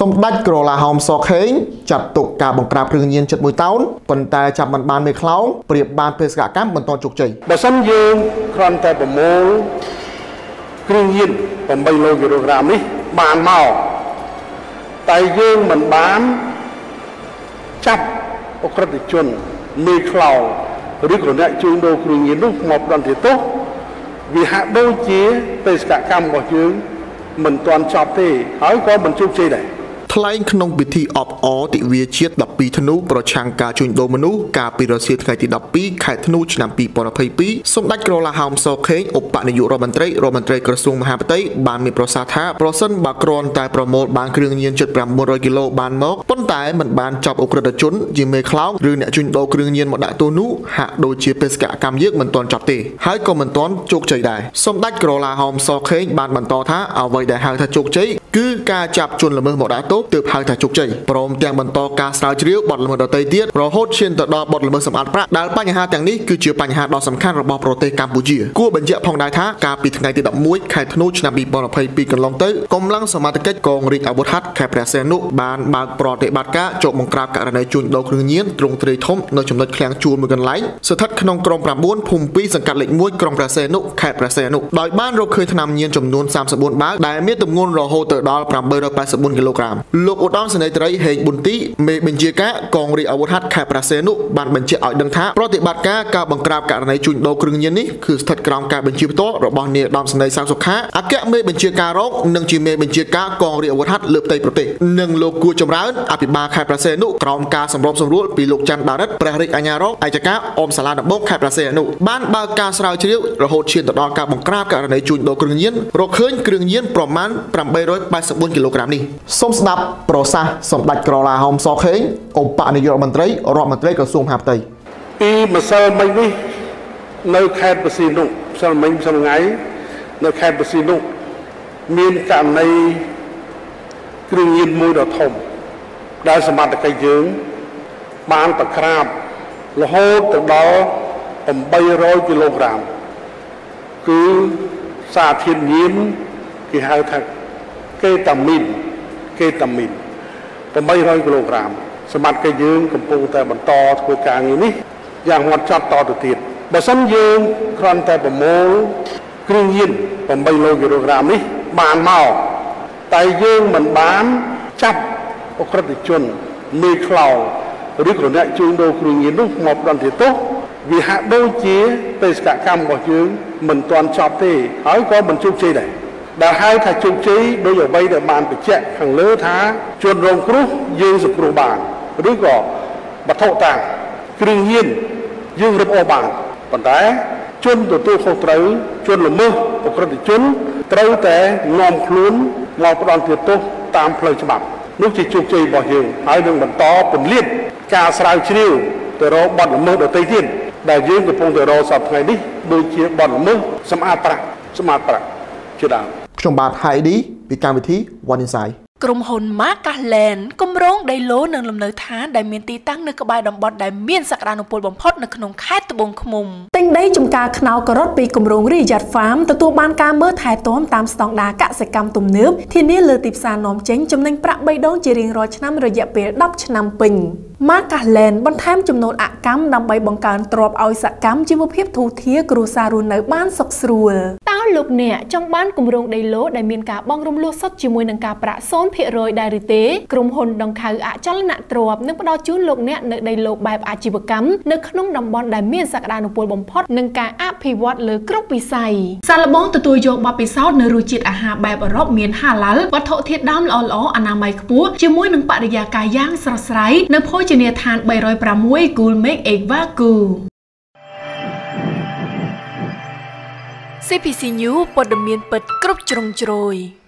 Xong đách cổ là hòm sọ khế chặt tục cả bằng krab rừng nhiên chất mùi táo phần tay chặt bằng bàn mê khláu priệp bàn phê gạ cám bằng toàn trục chảy bà sân dương khăn tay bà mô rừng nhiên bằng 3 kg ní bàn màu tay dương mình bán chắp ô khất để chuẩn mê khláu rồi còn lại chương đô rừng nhiên lúc một đoàn thì tốt vì hạ đôi chế phê gạ cám của dương mình toàn chọc thì hỏi có mình trục chảy đấy ថ្លែងក្នុងពិធីអបអរទិវាជាតិ 12 ធ្នូ ប្រឆាំងការជួញដូរមនុស្សកាលពីរសៀលថ្ងៃទី 12 ខែធ្នូ ឆ្នាំ 2022 សម្ដេចក្រឡាហោមសខេងឧបនាយករដ្ឋមន្ត្រីក្រសួងមហាផ្ទៃបានមានប្រសាសន៍ថាប្រសិនបើគ្រាន់តែប្រមូលបានគ្រឿងញៀនជិត 900 គីឡូបានមកប៉ុន្តែមិនបានចាប់អ ுக ្រិតជនជាមេខ្លោងឬអ្នកជួញដូរគ្រឿងញៀនមកដាក់ទោសនោះហាក់ដូចជាបេសកកម្មយើងមិនទាន់ចាប់ទេហើយក៏មិនទាន់ជោគជ័យដែរសម្ដេចក្រឡាហោមសខេងបានបន្តថាអ្វីដែលហៅថាជោគជ័យគឺការចាប់ជនល្មើសមកដាក់ទោសទើបហៅថាជោគជ័យព្រមទាំងបន្តការស្រាវជ្រាវបទល្មើសដទៃទៀតរហូតឈានទៅដល់បទល្មើសសម្អាតប្រាក់ដែលបញ្ហាទាំងនេះគឺជាបញ្ហាដ៏សំខាន់របស់ប្រទេសកម្ពុជាគួរបញ្ជាក់ផងដែរថាកាលពីថ្ងៃទី 11 ខែធ្នូ ឆ្នាំ 2022 កន្លងទៅកម្លាំងសមត្ថកិច្ចកងរាជអាវុធហត្ថខេត្តព្រះសីហនុបានបើកប្រតិបត្តិការចុកបង្ក្រាបករណីជួញដូរគ្រឿងញៀនទ្រង់ទ្រាយធំនៅចំណុចឃ្លាំងជួលមួយកន្លែងស្ថិតក្នុងក្រុម 9 ភូមិ 2 សង្កាត់លេខ 1 ក្រុងព្រះសីហនុខេត្តព្រះសីហនុដោយបានរកឃើញថ្នាំញៀនចំនួន 34 បាវដែលមានទម្ងន់រហូតទៅដល់ 884 គីឡូក្រាមលោកឧត្តមសេនីយ៍ត្រីហេងប៊ុនទីមេបញ្ជាការកងរាជអាវុធហត្ថខេត្តព្រះសីហនុបានបញ្ជាក់ឲ្យដឹងថាប្រតិបត្តិការការបង្ក្រាបករណីជួញដូរគ្រឿងញៀននេះគឺស្ថិតក្រោមការបញ្ជាផ្ទាល់របស់នាយឧត្តមសេនីយ៍សាងសុខាអគ្គមេបញ្ជាការរងនិងជាមេបញ្ជាការកងរាជអាវុធហត្ថលើផ្ទៃប្រទេសនិងលោកគួរចម្រើនអភិបាលខេត្តព្រះសីហនុក្រោមការសម្របសម្រួលពីលោកច័ន្ទដារិទ្ធព្រះរាជអាជ្ញារងឯកការអមសាលាដំបងខេត្តព្រះសីហនុបានបើកការស្រាវជ្រាវរហូតឈានទៅដល់ការបង្ក្រាបករណីជួញដូរគ្រឿងញៀនរកឃើញគ្រឿងញៀនប្រមាណ 884 គីឡូក្រាមនេះសូមស្ដាប់ប្រសាសន៍សម្ដេចក្រឡាហោមសខេងឧបនាយករដ្ឋមន្ត្រីក្រសួងមហាផ្ទៃពីម្សិលមិញនេះនៅខេត្តព្រះសីហនុម្សិលមិញម្សិលថ្ងៃនៅខេត្តព្រះសីហនុមានករណីគ្រឿងញៀនមួយដ៏ធំដែលសមត្ថកិច្ចយើងបានបង្ក្រាបរហូតទៅដល់ 800 គីឡូក្រាមគឺសារធាតុញៀនគេហៅថាកេតាមីន 800 គីឡូក្រាមសមត្ថកិច្ចយើងកំពុងតែបន្តធ្វើការងារនេះយ៉ាងហ្មត់ចត់តទៅទៀតបើសិនយើងគ្រាន់តែប្រមូលគ្រឿងញៀន 800 គីឡូក្រាមនេះបានមកតែយើងមិនបានចាប់អ ுக ្រិតជនមេខ្លោងឬក៏អ្នកជួញដូរគ្រឿងញៀននោះមកផ្ដន្ទាទោសវាហាក់ដូចជាបេសកកម្មរបស់យើងមិនទាន់ចប់ទេហើយក៏មិនជោគជ័យដែរដែលហៅថាជោគជ័យដោយអ្វីដែលបានបញ្ជាក់ខាងលើថាជនរងគ្រោះយើងសង្គ្រោះបានឬក៏វត្ថុតាងគ្រឿងញៀនយើងរឹបអូសបានប៉ុន្តែជនទទួលខុសត្រូវជនល្មើសអ ுக ្រិតជនត្រូវតែនាំខ្លួនមកផ្ដន្ទាទោសតាមផ្លូវច្បាប់នោះជាជោគជ័យរបស់យើងហើយនឹងបន្តពន្លាតការស្រាវជ្រាវទៅរកបទល្មើសដទៃទៀតដែលយើងកំពុងតែរកសប្តាហ៍ថ្ងៃនេះដូចជាបទល្មើសសម្អាតប្រាក់ជាដើមខ្ញុំបាទ Heidi ពីកម្មវិធី One Inside ក្រុមហ៊ុន Macasland គម្រោងដីឡូនិងលំនៅឋានដែលមានទីតាំងនៅក្បែរតំបន់ដែលមានសក្តានុពលបំផុតនៅក្នុងខេត្តត្បូងឃ្មុំទិញដីចំការខ្នោការ៉ុតពីគម្រោង Riyadh Farm ទទួលបានការមើលថែទាំតាមស្តង់ដារកសិកម្មទំនើបធានាលើទីផ្សារនាំចេញចំណេញប្រាក់3ដងជារៀងរាល់ឆ្នាំរយៈពេល10ឆ្នាំពេញ Macasland បន្ថែមចំនួនអកម្មដើម្បីបង្កើនទ្រព្យឲ្យសកម្មជីវភាពធូរធារគ្រួសាររស់នៅបានសុខស្រួលតើលោកអ្នកចង់បានគម្រោងដីឡូដែលមានការបង់រំលោះសុទ្ធជាមួយនឹងការប្រាក់ 0% ដែរឬទេក្រុមហ៊ុនដង្ខៅអចលនទ្រព្យនឹងផ្ដល់ជូនលោកអ្នកនៅដីឡូបែបអាជីវកម្មនៅក្នុងតំបន់ដែលមានសក្តានុពលបំផុតនិងការអភិវឌ្ឍលើគ្រប់វិស័យសាឡបងទទួលយកបទពិសោធន៍នៅរសជាតិអាហារបែបអឺរ៉ុបមានហាឡាល់វត្ថុធាតុដើមល្អៗអនាម័យខ្ពស់ជាមួយនឹងបរិយាកាសយ៉ាងស្រស់ស្រាយនៅភោជនីយដ្ឋាន 306 Gulmek Evaku CPC News ព័ត៌មានពិតគ្រប់ជ្រុងជ្រោយ